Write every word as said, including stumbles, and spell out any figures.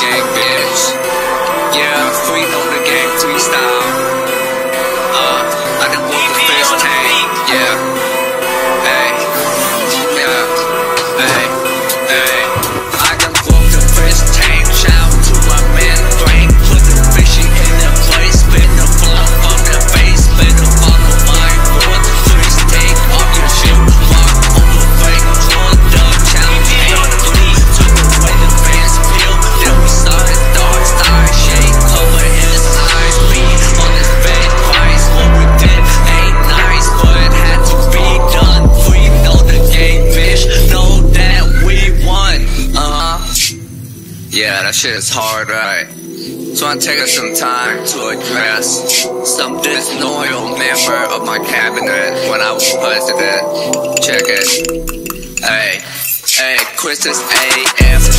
gang, bitch. Yeah, free on the gang freestyle. Uh, I done walked the Fishtank. Yeah. Hey. Yeah. Hey. Hey. I done walked the Fishtank. Shout to my man Frank. Put the fishy in the place. Spin the ball on the face. Spin the ball on my board. Fish take off your shoe. Walk on the fake. Draw the challenge. Ain't blue. Took away the fans peel. Then we started dark star shade. Cover in his eyes. Beat on his bed. Twice. What we did ain't nice, but had to be done. Free know the game, bitch. Know that we won. Uh huh. Yeah, that shit is hard, right? So I take us some time to address some disloyal member of my cabinet when I was president. Check it. Hey, hey, Christmas A F